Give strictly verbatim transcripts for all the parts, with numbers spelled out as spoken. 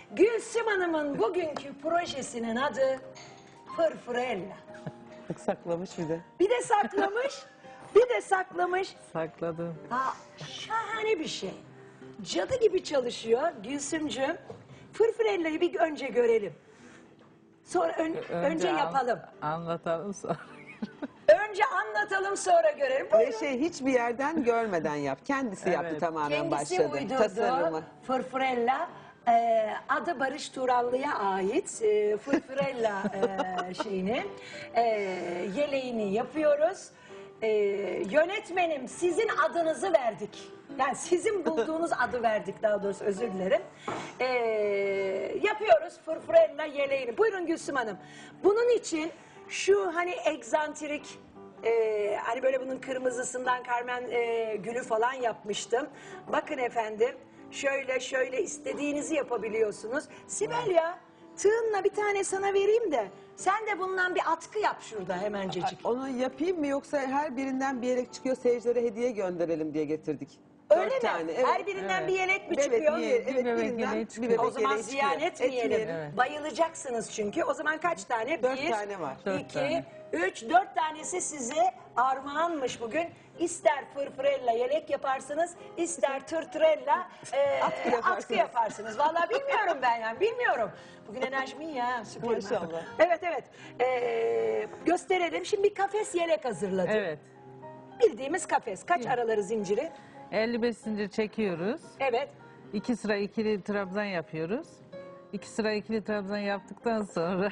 Gülsüm Hanım'ın bugünkü projesinin adı Fırfırella. Saklamış bir de. Bir de saklamış, bir de saklamış. Sakladım. Ha, şahane bir şey. Cadı gibi çalışıyor Gülsümcüğüm. Fırfırella'yı bir önce görelim. Sonra ön- önce, an- yapalım. Anlatalım sonra. Önce anlatalım sonra görelim. Ve Buyurun. şey hiçbir yerden görmeden yap. Kendisi yaptı Evet. tamamen Kendisi başladı. uydurdu. Tasarımı. Fırfırella. Ee, adı Barış Turanlı'ya ait e, Fırfırella e, şeyini e, yeleğini yapıyoruz. E, yönetmenim sizin adınızı verdik. Yani sizin bulduğunuz adı verdik, daha doğrusu özür dilerim. E, yapıyoruz Fırfırella yeleğini. Buyurun Gülsüm Hanım. Bunun için şu hani egzantrik, Ee, hani böyle bunun kırmızısından Carmen e, gülü falan yapmıştım. Bakın efendim, şöyle şöyle istediğinizi yapabiliyorsunuz. Sibel ya, tığınla bir tane sana vereyim de sen de bundan bir atkı yap şurada hemencecik. Onu yapayım mı yoksa her birinden bir yelek çıkıyor, seyircilere hediye gönderelim diye getirdik. Öyle Dört mi? tane. Evet. Her birinden Evet. bir yelek mi Evet, çıkıyor? bir, Bir evet, bebek birinden yeleği bir çıkıyor. bebek O zaman yeleği ziyan çıkıyor. etmeyelim. Etmeyelim. Evet. Bayılacaksınız çünkü. O zaman kaç tane? Dört Bir, tane var. Dört iki, tane. üç, dört tanesi size armağanmış bugün. İster fırfırella yelek yaparsınız, ister tırtırella e, Atkı yaparsınız. atkı yaparsınız. Vallahi bilmiyorum ben yani, bilmiyorum. Bugün enerjim iyi ya, süper. Maşallah. Evet, evet. Ee, gösterelim. Şimdi bir kafes yelek hazırladım. Evet. Bildiğimiz kafes. Kaç araları zinciri? elli beş zincir çekiyoruz. Evet. İki sıra ikili trabzan yapıyoruz. İki sıra ikili trabzan yaptıktan sonra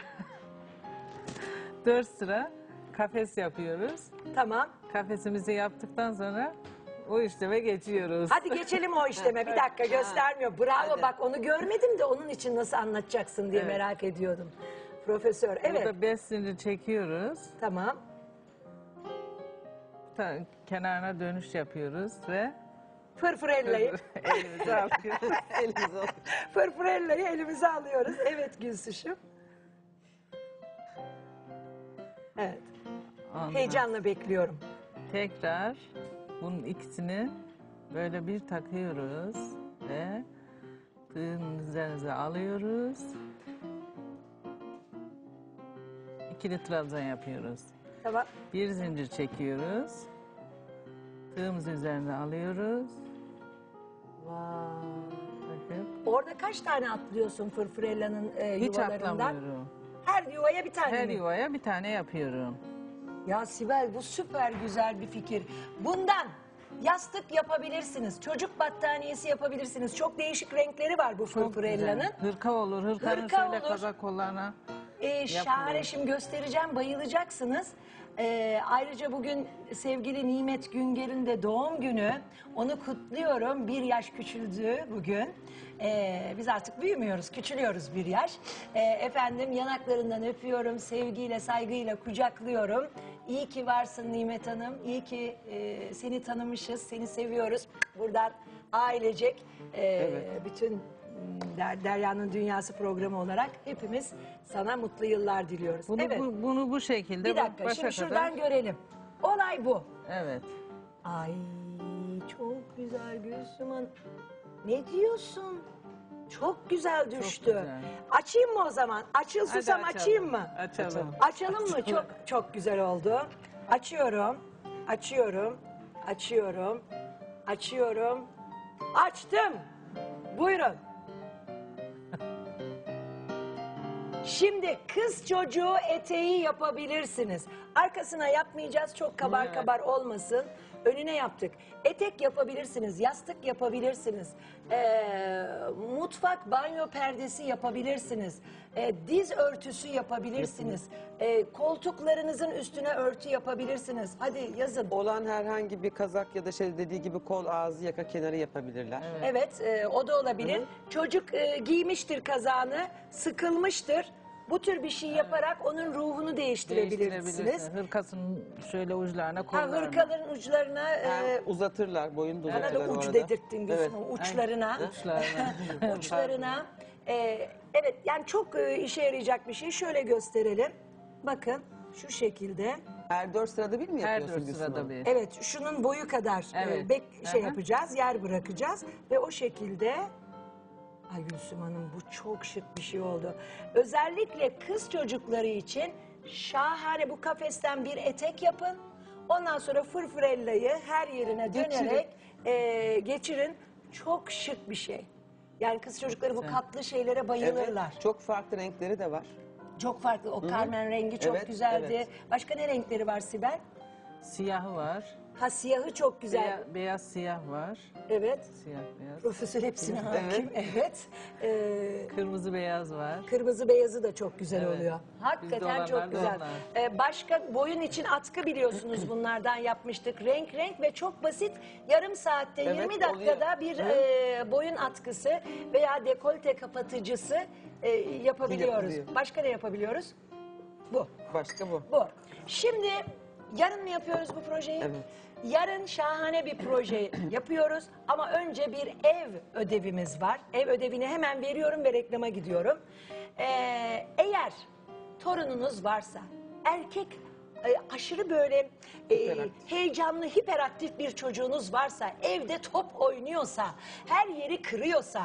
dört sıra kafes yapıyoruz. Tamam. Kafesimizi yaptıktan sonra o işleme geçiyoruz. Hadi geçelim o işleme. Bir dakika, göstermiyor. Bravo, Hadi. bak onu görmedim de onun için nasıl anlatacaksın diye Evet. merak ediyordum. Profesör, evet. Burada beş zincir çekiyoruz. Tamam. Ta- kenarına dönüş yapıyoruz ve Fırfırellayı. elimizi alıyoruz. Elimize al. Fırfırellayı elimize alıyoruz. Evet Gülsüş'üm. Evet. Ondan Heyecanla bekliyorum. tekrar bunun ikisini böyle bir takıyoruz ve tığın üzerinize alıyoruz. İkili trabzan yapıyoruz. Tamam. Bir zincir çekiyoruz. Tığımızı üzerine alıyoruz. Vay. Bakın. Orada kaç tane atlıyorsun fırfırellanın e, Hiç yuvalarından? atlamıyorum. Her yuvaya bir tane Her mi? yuvaya bir tane yapıyorum. Ya Sibel, bu süper güzel bir fikir. Bundan yastık yapabilirsiniz. Çocuk battaniyesi yapabilirsiniz. Çok değişik renkleri var bu Çok fırfırellanın. güzel. Hırka olur. Hırkanın Hırka şöyle olur. kazak kollarına. Ee, şahane, şimdi göstereceğim, bayılacaksınız. Ee, ayrıca bugün sevgili Nimet Günger'in de doğum günü. Onu kutluyorum. Bir yaş küçüldü bugün. Ee, biz artık büyümüyoruz, küçülüyoruz bir yaş. Ee, efendim yanaklarından öpüyorum, sevgiyle, saygıyla kucaklıyorum. İyi ki varsın Nimet Hanım. İyi ki e, seni tanımışız, seni seviyoruz. Buradan ailecek e, bütün Der, Derya'nın Dünyası programı olarak hepimiz sana mutlu yıllar diliyoruz. Bunu, evet. bu, bunu bu şekilde Bir dakika, başa şimdi kadar. şuradan görelim. Olay bu. Evet. Ay çok güzel Gülsüm Hanım. Ne diyorsun? Çok güzel düştü. güzel. Açayım mı o zaman? Açıl Hadi susam açalım. açayım mı? Açalım. Açalım mı? Çok çok güzel oldu. Açıyorum. Açıyorum. Açıyorum. Açıyorum. Açtım. Buyurun. Şimdi kız çocuğu eteği yapabilirsiniz. Arkasına yapmayacağız, çok kabar Evet. kabar olmasın. Önüne yaptık. Etek yapabilirsiniz, yastık yapabilirsiniz. Ee, mutfak banyo perdesi yapabilirsiniz. Ee, diz örtüsü yapabilirsiniz. Ee, koltuklarınızın üstüne örtü yapabilirsiniz. Hadi yazın. Olan herhangi bir kazak ya da şey dediği gibi kol, ağzı, yaka kenarı yapabilirler. Evet, e, o da olabilir. Çocuk e, giymiştir kazağını, sıkılmıştır. Bu tür bir şey yaparak onun ruhunu değiştirebilirsiniz. Değiştirebilirsin. Hırkasının şöyle uçlarına Ha, kollarına. hırkaların uçlarına, e, Hem uzatırlar, boyunu da bana uzatırlar da uç orada. dedirttin Gülsüm, Evet. uçlarına. Uçlarına. uçlarına. E, evet, yani çok e, işe yarayacak bir şey. Şöyle gösterelim. Bakın, şu şekilde. Her dört sırada bir mi Her yapıyorsun dört Gülsüm sırada Hanım? bir. Evet, şunun boyu kadar e, Evet. bek şey Aha. yapacağız, yer bırakacağız ve o şekilde Ay Gülsüm Hanım bu çok şık bir şey oldu. Özellikle kız çocukları için şahane, bu kafesten bir etek yapın. Ondan sonra fırfırellayı her yerine dönerek e, geçirin. Çok şık bir şey. Yani kız çocukları bu katlı şeylere bayılırlar. Evet, çok farklı renkleri de var. Çok farklı. O karmen rengi çok Evet, güzeldi. evet. Başka ne renkleri var Sibel? Siyahı var. Ha siyahı çok güzel. Beya- beyaz siyah var. Evet. Siyah beyaz. Profesör hepsine hakim. Evet. Ee, Kırmızı beyaz var. kırmızı beyazı da çok güzel Evet. oluyor. Bizde Hakikaten olanlar çok da güzel. onlar. Ee, başka boyun için atkı biliyorsunuz bunlardan yapmıştık. Renk renk ve çok basit. Yarım saatte Evet, yirmi dakikada oluyor. bir Hı. e, boyun atkısı veya dekolte kapatıcısı e, yapabiliyoruz. Yapılıyor. Başka ne yapabiliyoruz? Bu. Başka bu. Bu. Şimdi yarın mı yapıyoruz bu projeyi? Evet. Yarın şahane bir proje yapıyoruz ama önce bir ev ödevimiz var. Ev ödevini hemen veriyorum ve reklama gidiyorum. Ee, eğer torununuz varsa, erkek e, aşırı böyle e, Hiperaktif. heyecanlı, hiperaktif bir çocuğunuz varsa, evde top oynuyorsa, her yeri kırıyorsa,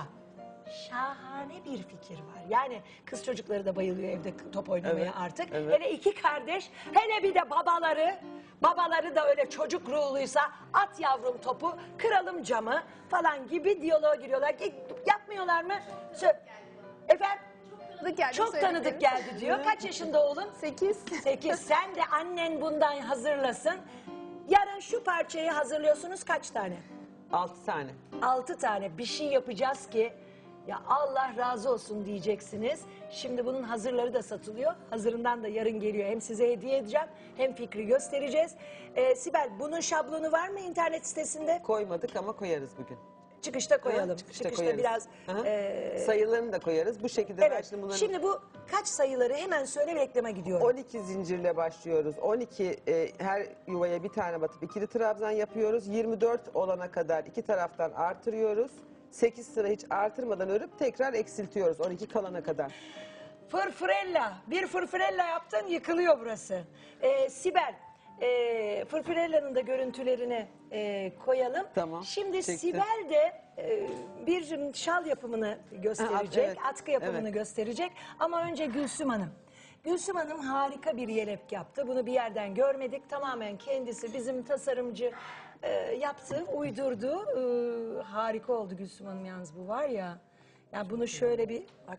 şahane bir fikir var. Yani kız çocukları da bayılıyor evde top oynamaya Evet, artık. evet. Hele iki kardeş, hele bir de babaları, babaları da öyle çocuk ruhluysa at yavrum topu, kıralım camı falan gibi diyaloğa giriyorlar. E, Yapmıyorlar mı? Sö- Efendim? Tanıdık geldi. Çok tanıdık geldi diyor. Kaç yaşında oğlum? Sekiz. Sekiz. Sen de annen bundan hazırlasın. Yarın şu parçayı hazırlıyorsunuz kaç tane? Altı tane. Altı tane bir şey yapacağız ki ya Allah razı olsun diyeceksiniz. Şimdi bunun hazırları da satılıyor. Hazırından da yarın geliyor. Hem size hediye edeceğim hem fikri göstereceğiz. Ee, Sibel bunun şablonu var mı internet sitesinde? Koymadık ama koyarız bugün. Çıkışta koyalım. Ha, çıkışta koyarız. biraz. Aha. e, Sayılarını da koyarız. Bu şekilde ben evet. şimdi bunların Şimdi bu kaç sayıları hemen söyle ve reklama gidiyorum. on iki zincirle başlıyoruz. on iki e, her yuvaya bir tane batıp ikili trabzan yapıyoruz. yirmi dört olana kadar iki taraftan artırıyoruz. sekiz sıra hiç artırmadan örüp tekrar eksiltiyoruz on iki kalana kadar. Fırfırella. Bir fırfırella yaptın yıkılıyor burası. Ee, Sibel, e, fırfırella'nın da görüntülerini e, koyalım. Tamam, Şimdi çektim. Sibel de e, bir şal yapımını gösterecek, evet, atkı yapımını evet. gösterecek. Ama önce Gülsüm Hanım. Gülsüm Hanım harika bir yelek yaptı. Bunu bir yerden görmedik. Tamamen kendisi bizim tasarımcı e, yaptı, uydurdu. E, harika oldu Gülsüm Hanım yalnız bu var ya. Ya bunu şöyle bir bak.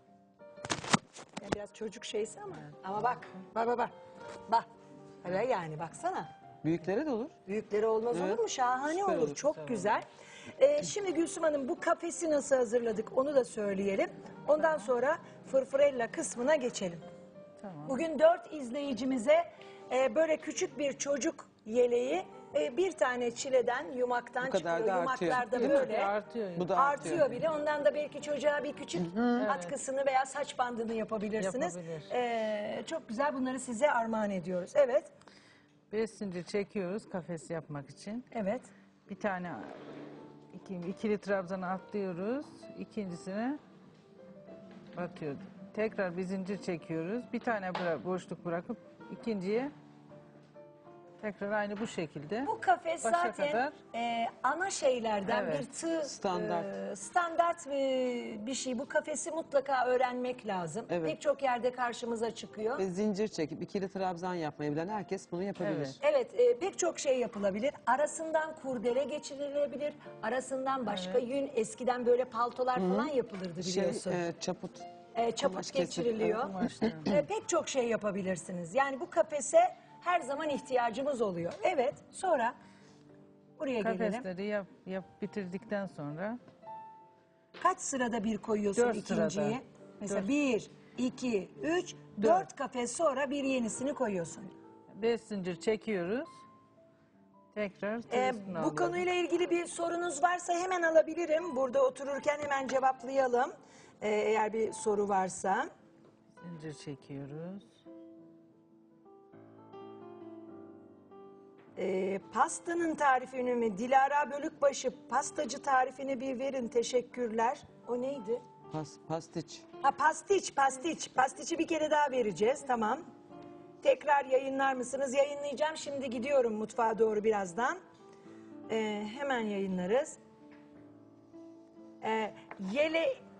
Ya biraz çocuk şeysi ama. Ama bak, bak bak bak. Bak. Öyle yani baksana. Büyükleri de olur. Büyükleri olmaz Evet, olur mu? Şahane süper olur. olur, Çok güzel. Ee, şimdi Gülsüm Hanım bu kafesi nasıl hazırladık onu da söyleyelim. Ondan sonra fırfırella kısmına geçelim. Tamam. Bugün dört izleyicimize e, böyle küçük bir çocuk yeleği e, bir tane çileden, yumaktan Bu kadar çıkıyor. da artıyor. Yumaklarda Değil mi? böyle Artıyor. Bu da artıyor. artıyor. bile. Ondan da belki çocuğa bir küçük atkısını veya saç bandını yapabilirsiniz. Yapabilir. E, çok güzel bunları size armağan ediyoruz. Evet, Beş zincir çekiyoruz kafes yapmak için. evet. Bir tane iki, ikili trabzanı atlıyoruz. İkincisine batıyoruz. Tekrar bir zincir çekiyoruz. Bir tane bıra- boşluk bırakıp ikinciye tekrar aynı bu şekilde. Bu kafes Başa zaten kadar. e, ana şeylerden Evet. bir tığ Standart. e, standart e, bir şey. Bu kafesi mutlaka öğrenmek lazım. Evet. Pek çok yerde karşımıza çıkıyor. Ve zincir çekip ikili trabzan yapmayı bilen herkes bunu yapabilir. Evet. Evet, e, pek çok şey yapılabilir. Arasından kurdele geçirilebilir. Arasından başka yün, eskiden böyle paltolar falan yapılırdı Şey, biliyorsun. e, çaput. E, çaput kumaş kesip, geçiriliyor. Kumaşlar. E, pek çok şey yapabilirsiniz. Yani bu kafese her zaman ihtiyacımız oluyor. Evet, sonra buraya gelelim. Kafesleri yap, yap bitirdikten sonra Kaç sırada bir koyuyorsun Dört ikinciyi? sırada. Mesela Dört. bir, iki, üç, dört. Dört. kafes sonra bir yenisini koyuyorsun. beş zincir çekiyoruz. Tekrar tığ Ee, üstüne bu alıyoruz. konuyla ilgili bir sorunuz varsa hemen alabilirim. Burada otururken hemen cevaplayalım. Ee, eğer bir soru varsa. Zincir çekiyoruz. Ee, pastanın tarifini mi? Dilara Bölükbaşı pastacı tarifini bir verin. Teşekkürler. O neydi? Pas, pastiç. Ha pastiç, pastiç. Pastiçi bir kere daha vereceğiz. Tamam. Tekrar yayınlar mısınız? Yayınlayacağım. Şimdi gidiyorum mutfağa doğru birazdan. Ee, hemen yayınlarız. Ee, yele,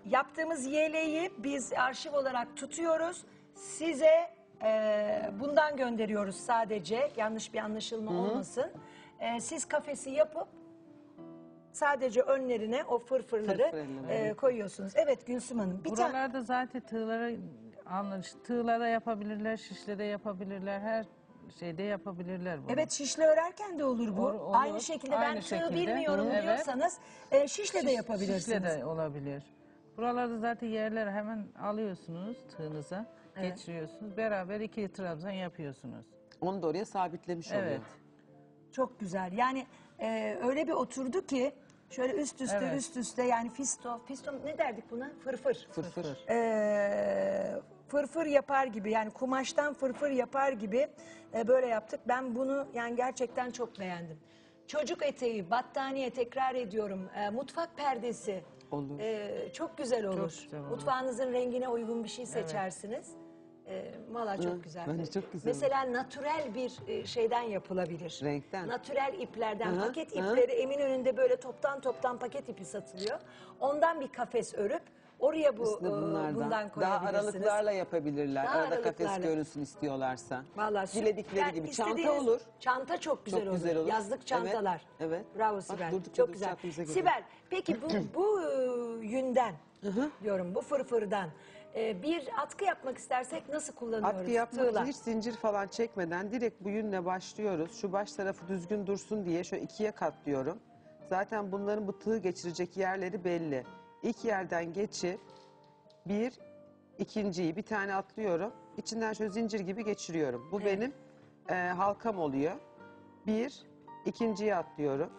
yaptığımız yeleği biz arşiv olarak tutuyoruz. Size e, bundan gönderiyoruz sadece. Yanlış bir anlaşılma olmasın. E, siz kafesi yapıp sadece önlerine o fırfırları Fırfırını, e, koyuyorsunuz. Evet Gülsüm Hanım. Bir tane Buralarda zaten tığlara anlaş, tığlara yapabilirler, şişle de yapabilirler, her şeyde yapabilirler bunu. Evet, şişle örerken de olur bu. Olur, olur. Aynı şekilde ben Aynı tığ şekilde. bilmiyorum Hı, evet. diyorsanız e, şişle de Şiş- yapabilirsiniz. Şişle de olabilir. Buralarda zaten yerleri hemen alıyorsunuz tığınıza, Evet. geçiriyorsunuz. Beraber ikili trabzan yapıyorsunuz. Onu da oraya sabitlemiş oluyor. Evet. Çok güzel. Yani e, öyle bir oturdu ki şöyle üst üste Evet. üst üste yani fisto, fisto ne derdik buna? Fırfır. Fırfır. E, fırfır yapar gibi yani kumaştan fırfır yapar gibi e, böyle yaptık. Ben bunu yani gerçekten çok beğendim. Çocuk eteği, battaniye tekrar ediyorum. E, mutfak perdesi. Olur. E, çok güzel olur. güzel olur. Mutfağınızın rengine uygun bir şey seçersiniz. E, Valla çok Hı, güzel. bence çok güzel Mesela natürel bir e, şeyden yapılabilir. Renkten. Natürel iplerden, Hı hı, paket hı. ipleri Eminönü'nde böyle toptan toptan paket ipi satılıyor. Ondan bir kafes örüp oraya bu Üstüne e, bunlardan. bundan Daha koyabilirsiniz. aralıklarla yapabilirler. Daha Arada kafes aralıklarla. görünsün istiyorlarsa. Vallahi sü- Diledikleri yani gibi. Çanta istediğiniz- olur. Çanta çok güzel, Çok olur. güzel olur. Yazlık çantalar. Evet, evet. Bravo Bak, Sibel. durdukça Çok durdukça güzel. aklımıza geliyor. Sibel, peki bu bu e, yünden diyorum, bu fırfırdan e, bir atkı yapmak istersek nasıl kullanıyoruz? Atkı yapmak Tığla. için hiç zincir falan çekmeden direkt bu yünle başlıyoruz. Şu baş tarafı düzgün dursun diye şöyle ikiye katlıyorum. Zaten bunların bu tığ geçirecek yerleri belli. İlk yerden geçip bir, ikinciyi bir tane atlıyorum. İçinden şöyle zincir gibi geçiriyorum. Bu Evet. benim e, halkam oluyor. Bir, ikinciyi atlıyorum.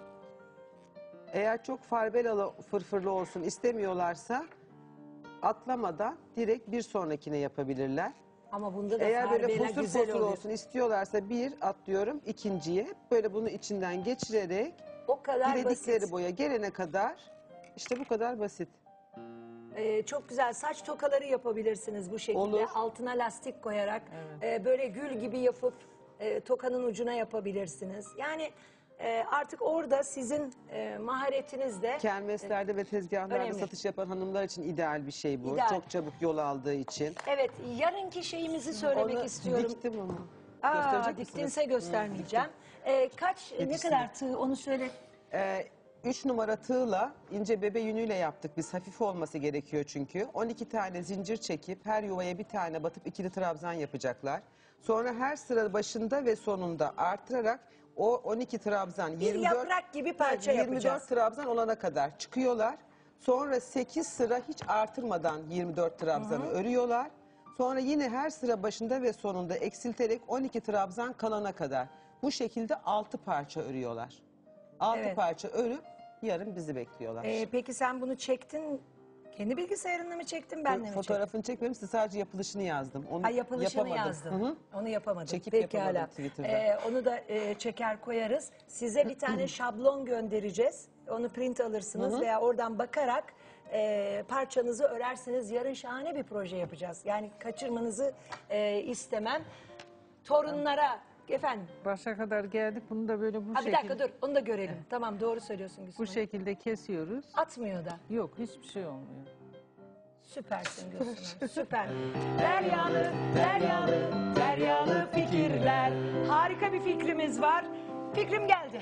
Eğer çok farbelalı fırfırlı olsun istemiyorlarsa atlamadan direkt bir sonrakine yapabilirler. Ama bunda da Eğer böyle farbela fosur güzel fosur oluyor. olsun istiyorlarsa bir atlıyorum ikinciye. Böyle bunu içinden geçirerek O kadar diledikleri basit. boya gelene kadar işte bu kadar basit. Ee, çok güzel saç tokaları yapabilirsiniz bu şekilde. Olur. Altına lastik koyarak e, böyle gül gibi yapıp e, tokanın ucuna yapabilirsiniz. Yani e, artık orada sizin e, maharetinizde Kermeslerde ve tezgahlarda Önemli. satış yapan hanımlar için ideal bir şey bu. İdeal. Çok çabuk yol aldığı için. evet yarınki şeyimizi söylemek Onu istiyorum. diktim onu. Aa, Gösterecek misiniz? diktinse göstermeyeceğim. Ee, kaç ne Yetişsin. kadar tığ onu söyle. Ee, üç numara tığla ince bebe yünüyle yaptık biz. Hafif olması gerekiyor çünkü. on iki tane zincir çekip her yuvaya bir tane batıp ikili trabzan yapacaklar. Sonra her sıra başında ve sonunda artırarak o on iki trabzan Bir yirmi dört, yaprak gibi parça yirmi dört yapacağız. trabzan olana kadar çıkıyorlar. Sonra sekiz sıra hiç artırmadan yirmi dört trabzanı örüyorlar. Sonra yine her sıra başında ve sonunda eksilterek on iki trabzan kalana kadar. Bu şekilde altı parça örüyorlar. altı Evet. parça örüp yarın bizi bekliyorlar. Ee, peki sen bunu çektin. Kendi bilgisayarınla mı çektin benle mi çektin? Fotoğrafını çekmedim, size sadece yapılışını yazdım. Onu Ha, yapılışını yapamadım. yazdın. Hı hı. Onu yapamadın. Çekip Pekala. yapamadım Twitter'da. Ee, onu da e, çeker koyarız. Size bir tane şablon göndereceğiz. Onu print alırsınız veya oradan bakarak e, parçanızı örersiniz. Yarın şahane bir proje yapacağız. Yani kaçırmanızı e, istemem. Torunlara efendim. Başa kadar geldik. Bunu da böyle bu Ha, bir şekilde dakika dur onu da görelim. Tamam doğru söylüyorsun Gülsüm bu Hanım. şekilde kesiyoruz. Atmıyor da. Yok, hiçbir şey olmuyor. Süpersin Gülsüm Hanım, süper. Deryalı, deryalı, deryalı fikirler. Harika bir fikrimiz var. Fikrim geldi.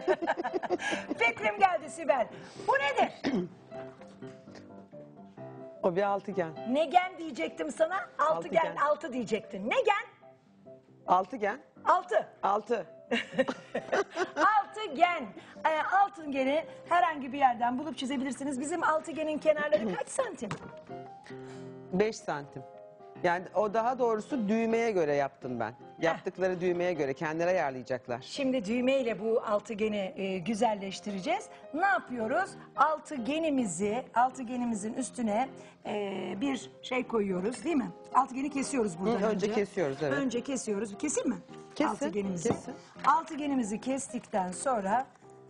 Fikrim geldi Sibel. Bu nedir? O bir altıgen. Negen diyecektim sana, altıgen, Altıgen. altı diyecektin. Negen, Altıgen. altı. Altı. Altıgen. Ee, altıgeni herhangi bir yerden bulup çizebilirsiniz. Bizim altıgenin kenarları kaç santim? Beş santim. Yani o daha doğrusu düğmeye göre yaptım ben. Yaptıkları düğmeye göre kendileri ayarlayacaklar. Şimdi düğmeyle bu altıgeni e, güzelleştireceğiz. Ne yapıyoruz? Altıgenimizi, altıgenimizin üstüne e, bir şey koyuyoruz değil mi? Altıgeni kesiyoruz buradan Hı, önce. önce kesiyoruz, evet. Önce kesiyoruz. Kesin mi? Kesin, Altıgenimizi. kesin. Altıgenimizi kestikten sonra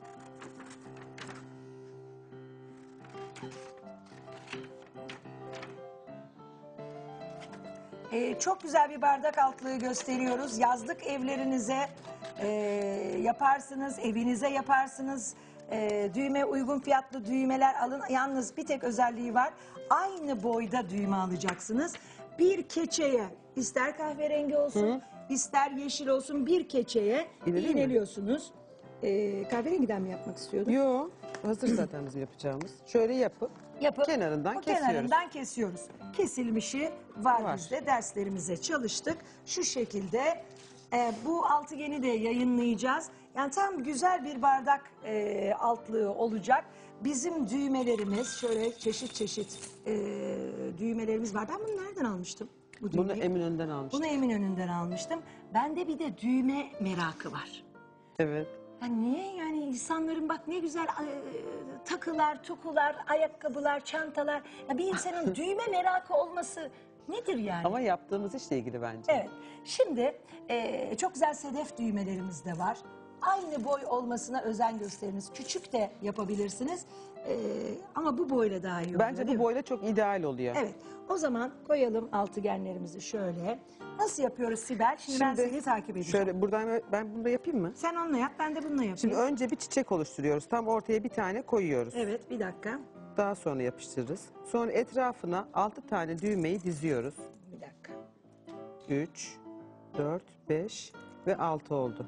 Ee, çok güzel bir bardak altlığı gösteriyoruz. Yazlık evlerinize e, yaparsınız, evinize yaparsınız. e, düğme uygun fiyatlı düğmeler alın. Yalnız bir tek özelliği var. Aynı boyda düğme alacaksınız. Bir keçeye ister kahverengi olsun ister yeşil olsun bir keçeye İğneli mi? iğneliyorsunuz. E, kahverengiden mi yapmak istiyordun? Yo, hazır zaten bizim yapacağımız. Şöyle yapıp Yapıp kenarından o kesiyoruz. kenarından kesiyoruz. Kesilmişi var, Var. bizde. Derslerimize çalıştık. Şu şekilde e, bu altıgeni de yayınlayacağız. Yani tam güzel bir bardak e, altlığı olacak. Bizim düğmelerimiz şöyle çeşit çeşit e, düğmelerimiz var. Ben bunu nereden almıştım? Bu Bunu düğmeyi? Eminönü'nden almıştım. Bunu Eminönü'nden almıştım. Bende bir de düğme merakı var. Evet. Ya niye yani insanların bak ne güzel e, takılar, tukular, ayakkabılar, çantalar. Ya bir insanın düğme merakı olması nedir yani? Ama yaptığımız işle ilgili bence. Evet. Şimdi e, çok güzel sedef düğmelerimiz de var. Aynı boy olmasına özen gösteriniz. Küçük de yapabilirsiniz. E, ama bu boyla daha iyi oluyor. Bence değil bu mi? boyla çok ideal oluyor. Evet. O zaman koyalım altıgenlerimizi şöyle. Nasıl yapıyoruz Sibel? Şimdi, ben seni takip edeceğim. Şöyle buradan ben bunu da yapayım mı? Sen onunla yap, ben de bununla yapayım. Şimdi önce bir çiçek oluşturuyoruz. Tam ortaya bir tane koyuyoruz. Evet, bir dakika. Daha sonra yapıştırırız. Sonra etrafına altı tane düğmeyi diziyoruz. Bir dakika. üç, dört, beş ve altı oldu.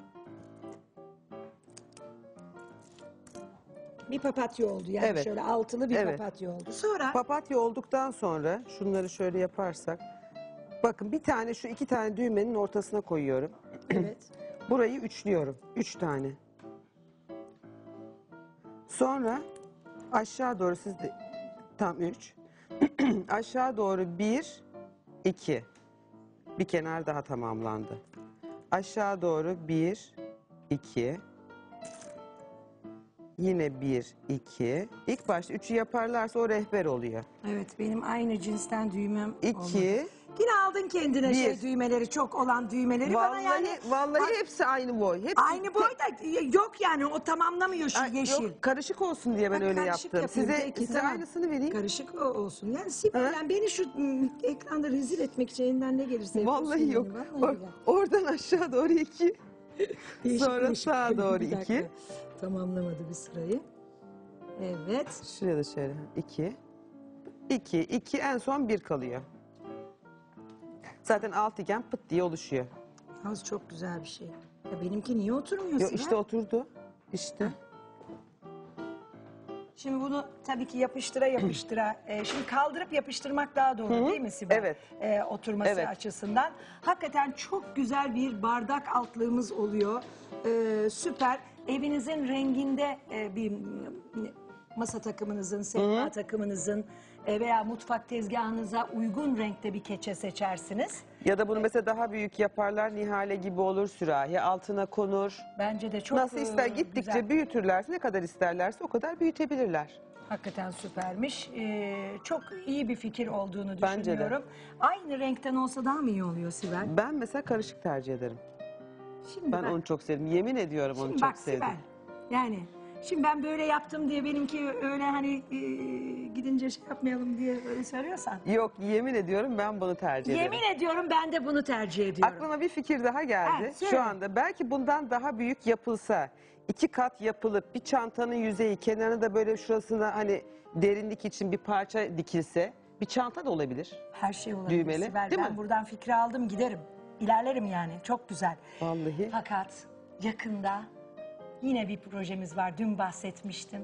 Bir papatya oldu yani Evet. şöyle altılı bir Evet. papatya oldu. Sonra Papatya olduktan sonra şunları şöyle yaparsak. Bakın bir tane şu iki tane düğmenin ortasına koyuyorum. evet. Burayı üçlüyorum. Üç tane. Sonra aşağı doğru siz de tam üç. Aşağı doğru bir, iki. Bir kenar daha tamamlandı. Aşağı doğru bir, iki. Yine bir, iki. İlk başta üçü yaparlarsa o rehber oluyor. Evet benim aynı cinsten düğmem oldu. İki. Yine aldın kendine Bir. şey düğmeleri çok olan düğmeleri bana Vallahi, yani. vallahi Bak, hepsi aynı boy. Hepsi aynı boyda yok yani o tamamlamıyor şu Ay, yeşil. Yok, karışık olsun diye ben Ben öyle karışık yaptım. yapayım, Size, peki, size tamam. aynısını vereyim. Karışık o olsun. Yani Sibel Ha? yani beni şu m, ekranda rezil etmek için elinden ne gelirse yapıyorsun Vallahi yani, yok. vallahi Or- billahi. oradan aşağı doğru iki. Değişik, Sonra değişik. sağa doğru Bir dakika. iki. Tamamlamadı bir sırayı. Evet. Şuraya da şöyle iki. İki, iki en son bir kalıyor. Zaten altıgen pıt diye oluşuyor. Yalnız çok güzel bir şey. Ya benimki niye oturmuyor Yo, Sibel? işte oturdu. İşte. Şimdi bunu tabii ki yapıştıra yapıştıra. e, şimdi kaldırıp yapıştırmak daha doğru Hı hı. değil mi Sibel? Evet. E, oturması Evet. açısından. Hakikaten çok güzel bir bardak altlığımız oluyor. E, süper. Evinizin renginde e, bir m, masa takımınızın, sehpa takımınızın e, veya mutfak tezgahınıza uygun renkte bir keçe seçersiniz. Ya da bunu mesela daha büyük yaparlar. Nihale gibi olur, sürahi altına konur. Bence de çok Nasıl ister e, gittikçe güzel. büyütürlerse, ne kadar isterlerse o kadar büyütebilirler. Hakikaten süpermiş. Ee, çok iyi bir fikir olduğunu Bence de. düşünüyorum. Aynı renkten olsa daha mı iyi oluyor Sibel? Ben mesela karışık tercih ederim. Şimdi Ben bak, onu çok sevdim. Yemin ediyorum onu şimdi çok bak sevdim. Sibel. Yani şimdi ben böyle yaptım diye benimki öyle hani e, gidince şey yapmayalım diye öyle söylüyorsan. Yok, yemin ediyorum ben bunu tercih ederim. Yemin ediyorum ben de bunu tercih ediyorum. Aklıma bir fikir daha geldi. Evet, söyle. Şu anda belki bundan daha büyük yapılsa, iki kat yapılıp bir çantanın yüzeyi kenarına da böyle şurasına hani derinlik için bir parça dikilse bir çanta da olabilir. Her şey olabilir Düğmeli, Sibel. değil Ben mi? buradan fikri aldım giderim. İlerlerim yani çok güzel. Vallahi. Fakat yakında yine bir projemiz var. Dün bahsetmiştim.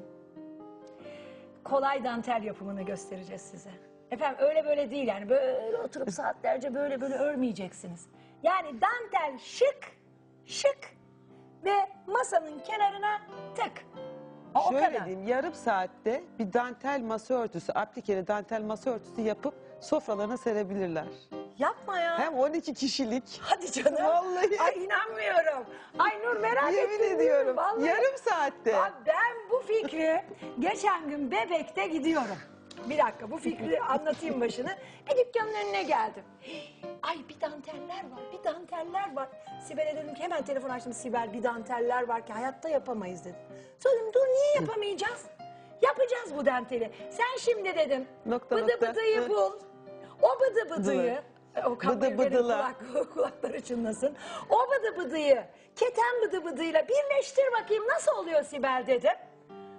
Kolay dantel yapımını göstereceğiz size. Efendim öyle böyle değil yani böyle oturup saatlerce böyle böyle örmeyeceksiniz. Yani dantel şık, şık ve masanın kenarına tık. O, o Şöyle kadar. diyeyim, yarım saatte bir dantel masa örtüsü, aplikeli dantel masa örtüsü yapıp sofralarına serebilirler. Yapma ya. Hem on iki kişilik. Hadi canım. Vallahi. Ay inanmıyorum. Ay Nur merak Yemin ettim. ediyorum. Vallahi. Yarım saatte. Ya ben bu fikri geçen gün Bebek'te gidiyorum. Bir dakika bu fikri anlatayım başını. Bir dükkanın önüne geldim. Ay bir danteller var, bir danteller var. Sibel'e dedim ki hemen telefon açtım. Sibel bir danteller var ki hayatta yapamayız dedim. Söyledim dur niye yapamayacağız? Yapacağız bu danteli. Sen şimdi dedim Nokta, bıdı nokta. bıdıyı Hı. bul. O bıdı bıdıyı. O Bıdı kameraların bıdıla. kulak, kulakları çınlasın. O bıdı bıdıyı keten bıdı bıdıyla birleştir bakayım nasıl oluyor Sibel dedim.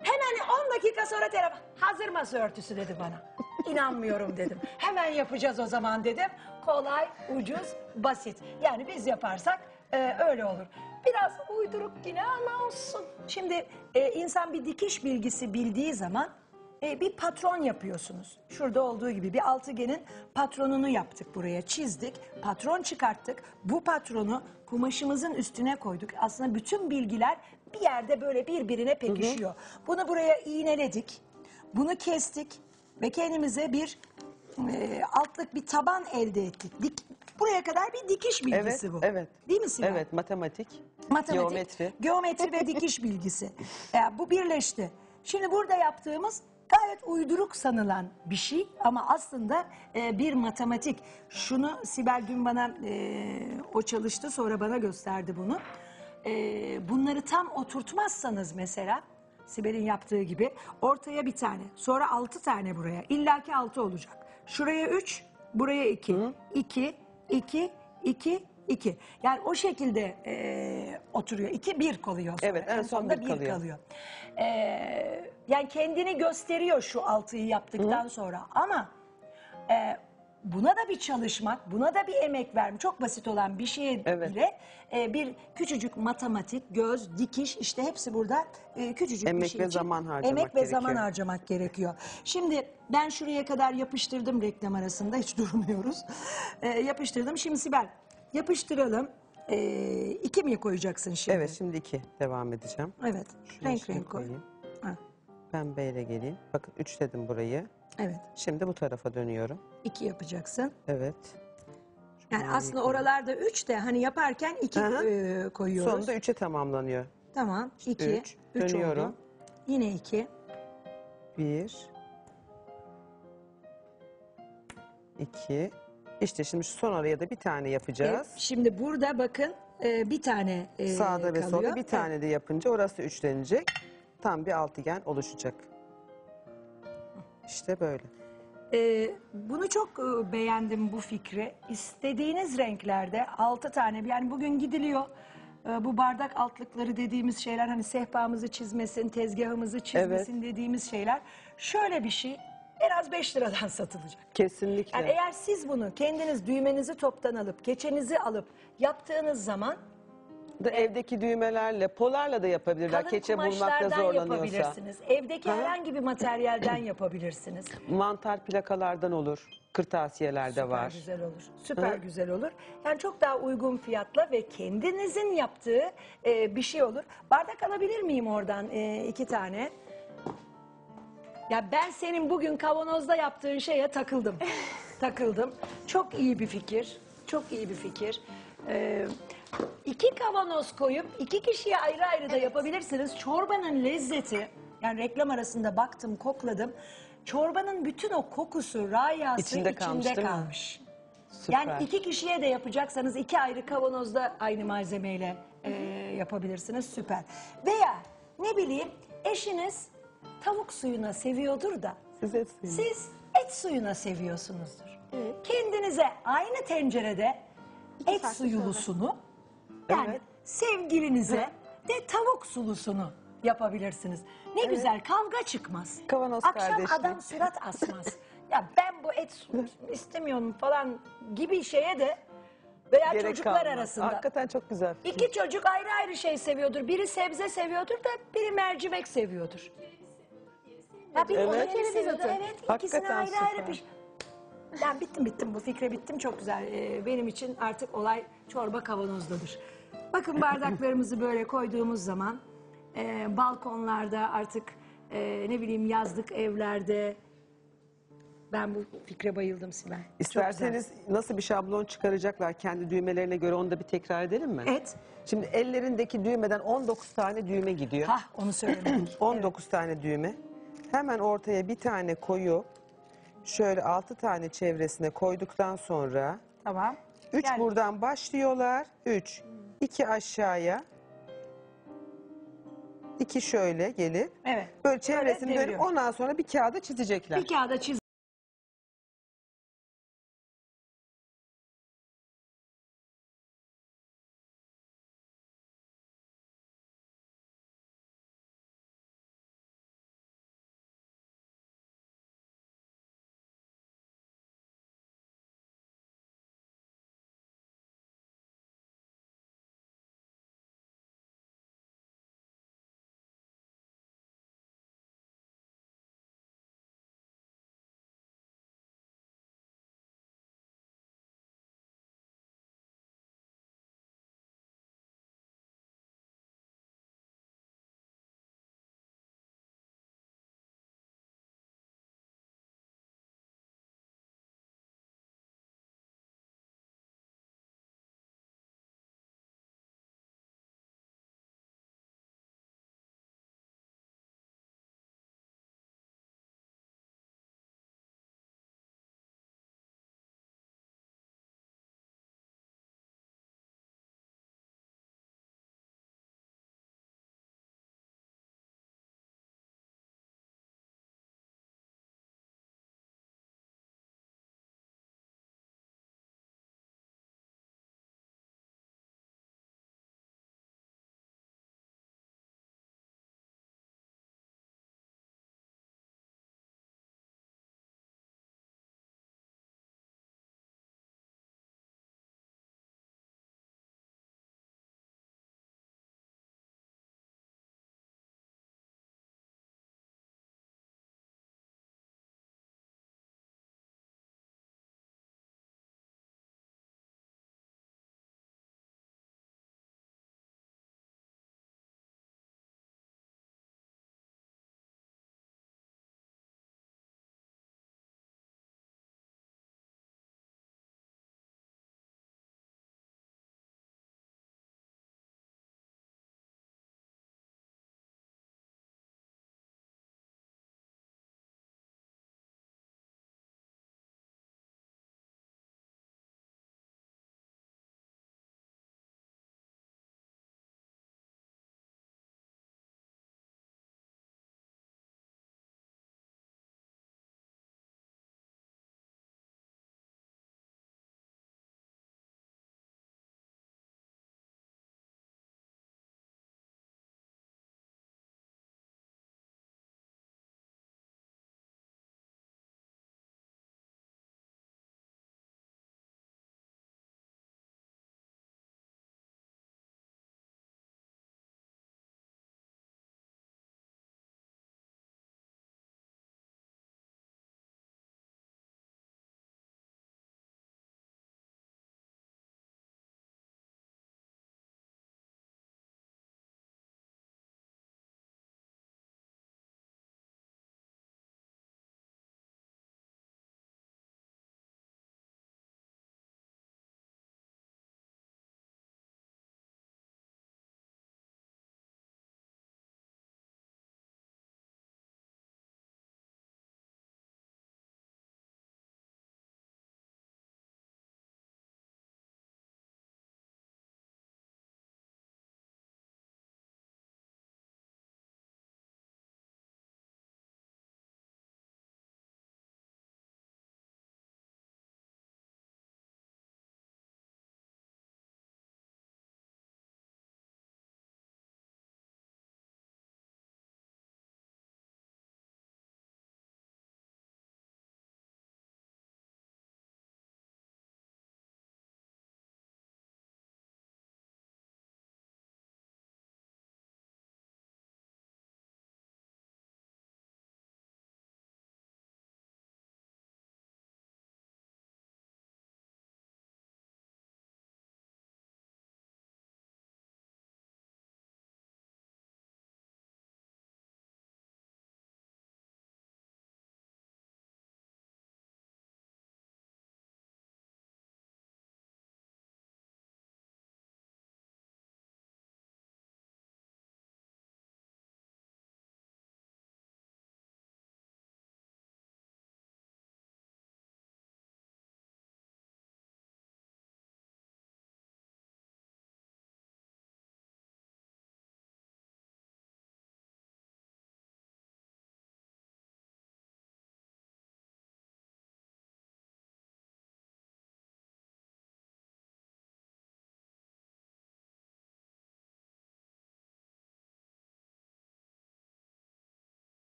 Hemen on dakika sonra telefon. Hazır masa örtüsü dedi bana. İnanmıyorum dedim. Hemen yapacağız o zaman dedim. Kolay, ucuz, basit. Yani biz yaparsak e, öyle olur. Biraz uyduruk yine ama olsun. Şimdi e, insan bir dikiş bilgisi bildiği zaman e, bir patron yapıyorsunuz. Şurada olduğu gibi bir altıgenin patronunu yaptık buraya, çizdik. Patron çıkarttık. Bu patronu kumaşımızın üstüne koyduk. Aslında bütün bilgiler bir yerde böyle birbirine pekişiyor. Bunu buraya iğneledik. Bunu kestik ve kendimize bir e, altlık bir taban elde ettik. Dik, buraya kadar bir dikiş bilgisi Evet, bu. evet. Değil mi Sibel? Evet, matematik, Matematik, geometri. geometri ve dikiş bilgisi. Yani bu birleşti. Şimdi burada yaptığımız gayet uyduruk sanılan bir şey ama aslında e, bir matematik. Şunu Sibel dün bana e, o çalıştı, sonra bana gösterdi bunu. E, bunları tam oturtmazsanız mesela Sibel'in yaptığı gibi ortaya bir tane, sonra altı tane buraya. İllaki altı olacak. Şuraya üç, buraya iki. İki, iki, iki, iki. Yani o şekilde e, oturuyor. İki, bir kalıyor sonra. Evet, en son sonunda bir kalıyor. E, yani kendini gösteriyor şu altıyı yaptıktan sonra. Ama e, buna da bir çalışmak, buna da bir emek vermek. Çok basit olan bir şeye Evet. bile e, bir küçücük matematik, göz, dikiş, işte hepsi burada e, küçücük bir Emek şey ve için zaman harcamak emek ve gerekiyor. zaman harcamak gerekiyor. Şimdi ben şuraya kadar yapıştırdım, reklam arasında hiç durmuyoruz. E, yapıştırdım. Şimdi Sibel yapıştıralım. E, iki mi koyacaksın şimdi? Evet, şimdi iki devam edeceğim. Evet. Şunu renk şöyle renk koy. koyayım. Ha, Pembeyle geleyim. Bakın üç dedim burayı. evet. Şimdi bu tarafa dönüyorum. iki yapacaksın. Evet. Yani Maviyi aslında koyayım. oralarda üç de hani yaparken iki Hı e, koyuyoruz. Sonunda üçe tamamlanıyor. Tamam. iki. Üç. Üç Dönüyorum. oldu. Yine iki. Bir. İki. İşte şimdi şu son araya da bir tane yapacağız. E, şimdi burada bakın e, bir tane e, Sağda ve kalıyor. solda bir tane de yapınca orası üçlenecek. Tam bir altıgen oluşacak. İşte böyle. E, bunu çok e, beğendim bu fikri. İstediğiniz renklerde altı tane, yani bugün gidiliyor. E, bu bardak altlıkları dediğimiz şeyler, hani sehpamızı çizmesin, tezgahımızı çizmesin dediğimiz şeyler. Şöyle bir şey en az beş liradan satılacak. Kesinlikle. Yani eğer siz bunu kendiniz düğmenizi toptan alıp, keçenizi alıp yaptığınız zaman Da evdeki düğmelerle, polarla da yapabilirler. kalın Keçe bulmakta kumaşlardan zorlanıyorsa. yapabilirsiniz. Evdeki Hı hı. herhangi bir materyalden yapabilirsiniz. Mantar plakalardan olur. Kırtasiyelerde Süper var. güzel olur. Süper Hı. güzel olur. Yani çok daha uygun fiyatla ve kendinizin yaptığı e, bir şey olur. Bardak alabilir miyim oradan e, iki tane? Ya ben senin bugün kavanozda yaptığın şeye takıldım. takıldım. Çok iyi bir fikir. Çok iyi bir fikir. Ee, iki kavanoz koyup iki kişiye ayrı ayrı da yapabilirsiniz. Çorbanın lezzeti, yani reklam arasında baktım, kokladım. Çorbanın bütün o kokusu, rayası İçinde içinde, kalmış, değil mi? kalmış. Süper. Yani iki kişiye de yapacaksanız iki ayrı kavanozda aynı malzemeyle e, yapabilirsiniz. Süper. Veya ne bileyim eşiniz tavuk suyuna seviyordur da Size suyunu. siz et suyuna seviyorsunuzdur. Kendinize aynı tencerede et suyulusunu, yani Evet. sevgilinize de tavuk sulusunu yapabilirsiniz. Ne güzel, kavga çıkmaz. Kavanoz Akşam kardeşliği. adam surat asmaz. Ya ben bu et su istemiyorum falan gibi şeye de veya Gerek çocuklar kalmaz. arasında. Hakikaten çok güzel. İki çocuk ayrı ayrı şey seviyordur. Biri sebze seviyordur da biri mercimek seviyordur. Ya biri Evet. evet. seviyordur. Evet, ikisini Hakikaten ayrı ayrı süper. piş. Ben bittim bittim bu fikre bittim, çok güzel. Ee, benim için artık olay çorba kavanozdadır. Bakın bardaklarımızı böyle koyduğumuz zaman e, balkonlarda artık e, ne bileyim yazlık evlerde, ben bu fikre bayıldım Sibel. Çok İsterseniz nasıl bir şablon çıkaracaklar kendi düğmelerine göre, onu da bir tekrar edelim mi? güzel. Et. Şimdi ellerindeki düğmeden on dokuz tane düğme gidiyor. Hah, onu söylemedik. on dokuz tane düğme. Hemen ortaya bir tane koyup şöyle altı tane çevresine koyduktan sonra Tamam. üç Yani- buradan başlıyorlar. üç. iki aşağıya. iki şöyle gelip Evet. böyle çevresini dönüp deviriyorum. ondan sonra bir kağıda çizecekler. Bir kağıda çiz.